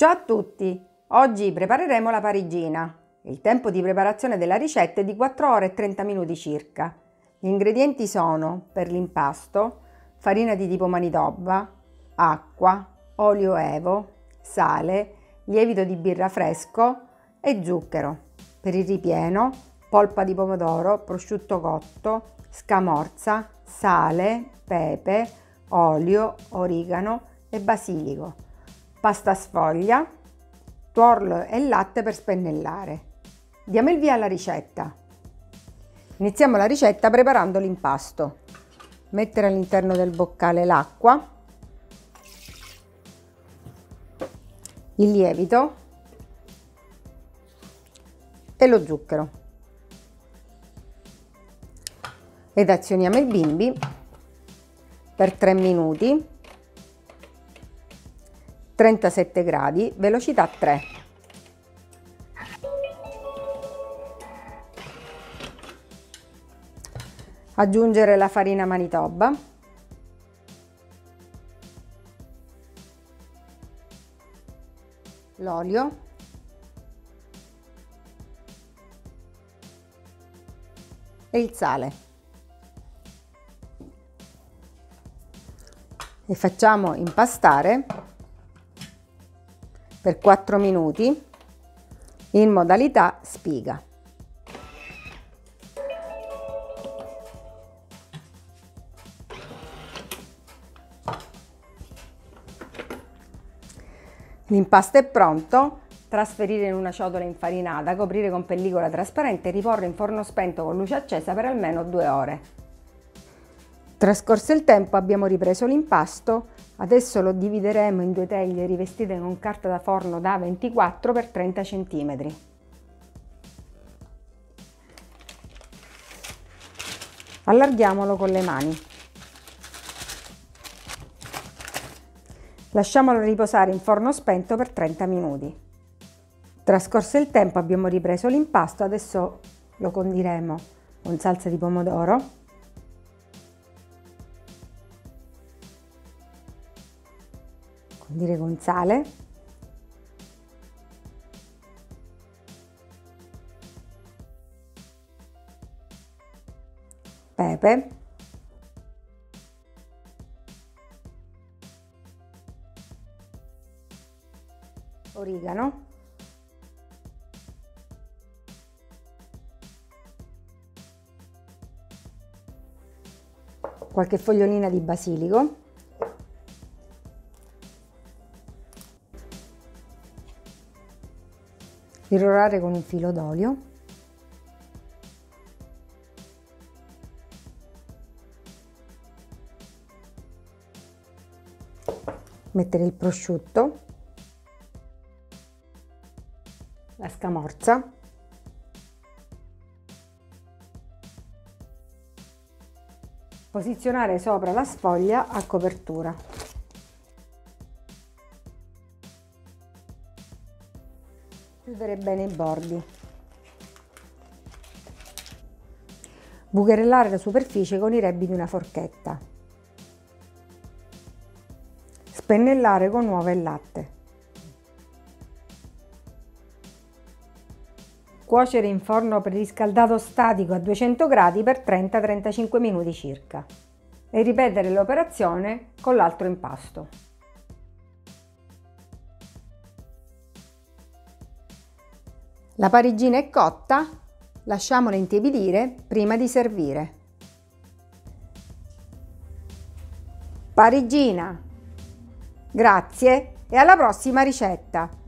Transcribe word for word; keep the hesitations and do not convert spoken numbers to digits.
Ciao a tutti! Oggi prepareremo la parigina. Il tempo di preparazione della ricetta è di quattro ore e trenta minuti circa. Gli ingredienti sono, per l'impasto, farina di tipo manitoba, acqua, olio evo, sale, lievito di birra fresco e zucchero. Per il ripieno, polpa di pomodoro, prosciutto cotto, scamorza, sale, pepe, olio, origano e basilico. Pasta sfoglia, tuorlo e latte per spennellare. Diamo il via alla ricetta. Iniziamo la ricetta preparando l'impasto. Mettere all'interno del boccale l'acqua, il lievito e lo zucchero. Ed azioniamo il bimbi per tre minuti. trentasette gradi, velocità tre. Aggiungere la farina manitoba, l'olio, e il sale e facciamo impastare per quattro minuti in modalità spiga. L'impasto è pronto. Trasferire in una ciotola infarinata, coprire con pellicola trasparente e riporre in forno spento con luce accesa per almeno due ore. Trascorso il tempo abbiamo ripreso l'impasto. Adesso lo divideremo in due teglie rivestite con carta da forno da ventiquattro per trenta centimetri. Allarghiamolo con le mani. Lasciamolo riposare in forno spento per trenta minuti. Trascorso il tempo abbiamo ripreso l'impasto, adesso lo condiremo con salsa di pomodoro, condire con sale, pepe, origano, qualche fogliolina di basilico, irrorare con un filo d'olio, mettere il prosciutto, la scamorza, posizionare sopra la sfoglia a copertura. Chiudere bene i bordi. Bucherellare la superficie con i rebbi di una forchetta. Spennellare con uova e latte. Cuocere in forno preriscaldato statico a duecento gradi per trenta trentacinque minuti circa e ripetere l'operazione con l'altro impasto. La parigina è cotta, lasciamola intiepidire prima di servire. Parigina! Grazie e alla prossima ricetta!